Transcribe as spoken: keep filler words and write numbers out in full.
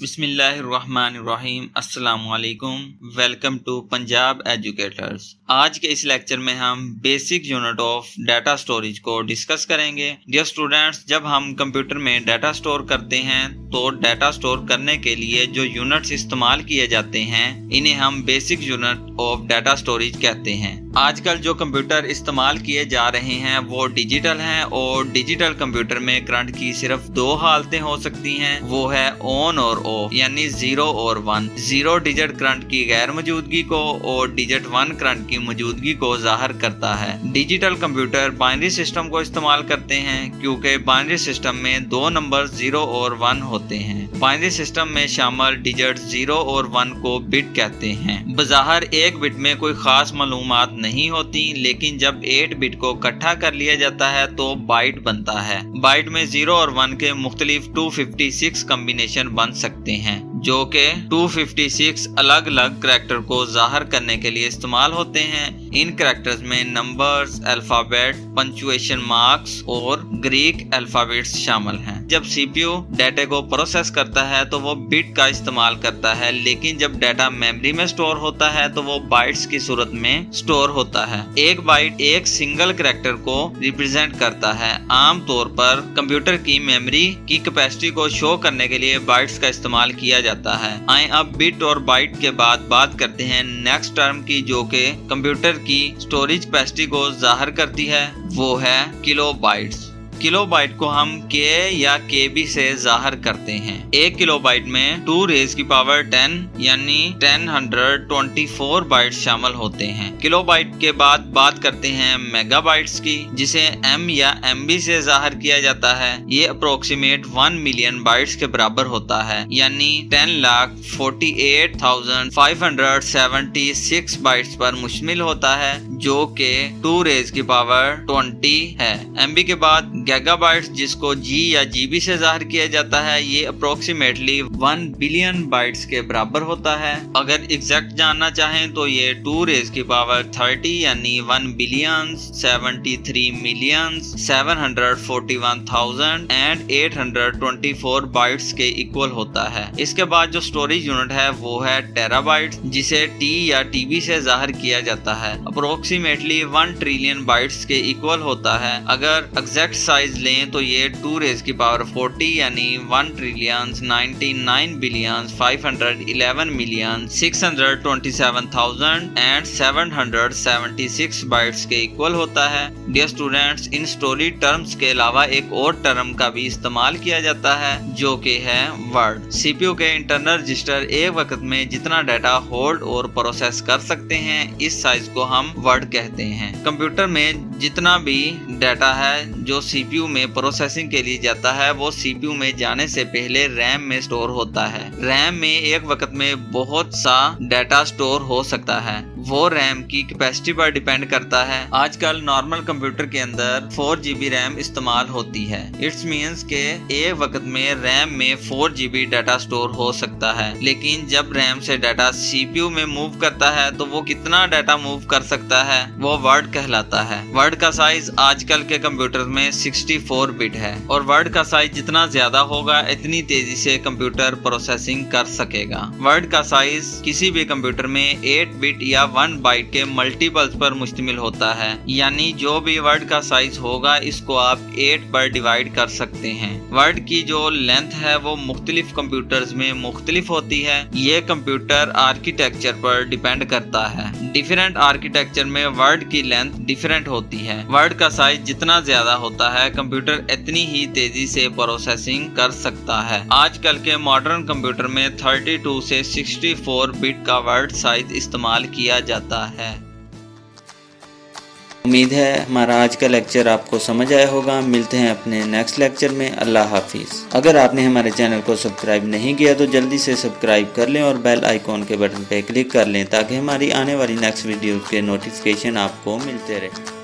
बिस्मिल्लाहिर्रहमानिर्रहीम अस्सलाम वालेकुम। Welcome to Punjab educators. आज के इस लेक्चर में हम basic unit of data storage को डिस्कस करेंगे। डियर स्टूडेंट्स, जब हम कंप्यूटर में डाटा स्टोर करते हैं तो डाटा स्टोर करने के लिए जो यूनिट्स इस्तेमाल किए जाते हैं इन्हें हम basic unit of data storage कहते हैं। आजकल जो कंप्यूटर इस्तेमाल किए जा रहे हैं वो डिजिटल हैं और डिजिटल कंप्यूटर में करंट की सिर्फ दो हालतें हो सकती हैं, वो है ऑन और ऑफ, यानी जीरो और वन। जीरो डिजिट करंट की गैर मौजूदगी को और डिजिट वन करंट की मौजूदगी को जाहिर करता है। डिजिटल कंप्यूटर बाइनरी सिस्टम को इस्तेमाल करते हैं क्योंकि बाइनरी सिस्टम में दो नंबर जीरो और वन होते हैं। बाइनरी सिस्टम में शामिल डिजिट जीरो और वन को बिट कहते हैं। बज़ाहिर एक बिट में कोई खास मालूमात नहीं होती, लेकिन जब एट बिट को इकट्ठा कर लिया जाता है तो बाइट बनता है। बाइट में जीरो और वन के मुख्तलिफ दो सौ छप्पन कम्बिनेशन बन सकते हैं जो के दो सौ छप्पन अलग अलग करैक्टर को जाहिर करने के लिए इस्तेमाल होते हैं। इन करैक्टर्स में नंबर्स, अल्फाबेट, पंक्चुएशन मार्क्स और ग्रीक अल्फाबेट्स शामिल हैं। जब सीपीयू डाटा को प्रोसेस करता है तो वो बिट का इस्तेमाल करता है, लेकिन जब डाटा मेमोरी में स्टोर होता है तो वो बाइट्स की सूरत में स्टोर होता है। एक बाइट एक सिंगल करैक्टर को रिप्रेजेंट करता है। आम तौर पर कंप्यूटर की मेमोरी की कैपेसिटी को शो करने के लिए बाइट्स का इस्तेमाल किया जाता है। आए अब बिट और बाइट के बाद बात करते हैं नेक्स्ट टर्म की, जो के कंप्यूटर की स्टोरेज कैपेसिटी को जाहिर करती है, वो है किलो बाइट्स। किलो बाइट को हम के या केबी से जाहिर करते हैं। एक किलो बाइट में टू रेज की पावर टेन यानी ten hundred twenty four byte शामिल होते हैं। किलो बाइट के बाद बात करते हैं मेगा बाइट्स की, जिसे एम या एमबी से जाहिर किया जाता है। ये अप्रोक्सीमेट वन मिलियन बाइट्स के बराबर होता है, यानी ten lakh forty eight thousand five hundred seventy six bytes पर मुश्तमिल होता है, जो के टू रेज की पावर ट्वेंटी है। एमबी के बाद गीगाबाइट्स, जिसको जी या जीबी से जाहिर किया जाता है, ये अप्रोक्सीमेटली वन बिलियन बाइट्स के बराबर होता है। अगर एग्जैक्ट जानना चाहें तो ये टू रेज की पावर थर्टी यानी one billion seventy three million seven hundred forty one thousand and eight hundred twenty four bytes के इक्वल होता है। इसके बाद जो स्टोरेज यूनिट है वो है टेराबाइट्स, जिसे टी या टीबी से जाहिर किया जाता है। अप्रोक्सीमेटली वन ट्रिलियन बाइट्स के इक्वल होता है। अगर एग्जैक्ट साइज लें तो ये टू रेज की पावर फोर्टी यानी one trillion ninety nine billion five hundred eleven million six hundred twenty seven thousand and seven hundred seventy six bytes के इक्वल होता है। डियर स्टूडेंट्स, इन स्टोरेज टर्म्स के अलावा एक और टर्म का भी इस्तेमाल किया जाता है, जो कि है वर्ड। सीपीयू के इंटरनल रजिस्टर एक वक्त में जितना डाटा होल्ड और प्रोसेस कर सकते हैं, इस साइज को हम वर्ड कहते हैं। कंप्यूटर में जितना भी डाटा है जो सीपीयू में प्रोसेसिंग के लिए जाता है, वो सीपीयू में जाने से पहले रैम में स्टोर होता है। रैम में एक वक्त में बहुत सा डाटा स्टोर हो सकता है, वो रैम की कैपेसिटी पर डिपेंड करता है। आजकल नॉर्मल कंप्यूटर के अंदर फोर जीबी रैम इस्तेमाल होती है। इट्स मींस के एक वक्त में रैम में फोर जीबी डाटा स्टोर हो सकता है, लेकिन जब रैम से डाटा सीपीयू में मूव करता है तो वो कितना डाटा मूव कर सकता है, वो वर्ड कहलाता है। वर्ड का साइज आजकल के कंप्यूटर में सिक्सटी फोर बिट है, और वर्ड का साइज जितना ज्यादा होगा इतनी तेजी से कंप्यूटर प्रोसेसिंग कर सकेगा। वर्ड का साइज किसी भी कंप्यूटर में एट बिट या वन बाइट के मल्टीपल्स पर मुश्तमिल होता है, यानी जो भी वर्ड का साइज होगा इसको आप एट पर डिवाइड कर सकते हैं। वर्ड की जो लेंथ है वो मुख्तलिफ कंप्यूटर्स में मुख्तलिफ होती है। ये कंप्यूटर आर्किटेक्चर पर डिपेंड करता है। डिफरेंट आर्किटेक्चर में वर्ड की लेंथ डिफरेंट होती है। वर्ड का साइज जितना ज्यादा होता है कंप्यूटर इतनी ही तेजी से प्रोसेसिंग कर सकता है। आजकल के मॉडर्न कंप्यूटर में थर्टी टू से सिक्सटी फोर बिट का वर्ड साइज इस्तेमाल किया जाता है। उम्मीद है हमारा आज का लेक्चर आपको समझ आया होगा। मिलते हैं अपने नेक्स्ट लेक्चर में। अल्लाह हाफिज। अगर आपने हमारे चैनल को सब्सक्राइब नहीं किया तो जल्दी से सब्सक्राइब कर लें और बेल आइकॉन के बटन पर क्लिक कर लें ताकि हमारी आने वाली नेक्स्ट वीडियो के नोटिफिकेशन आपको मिलते रहे।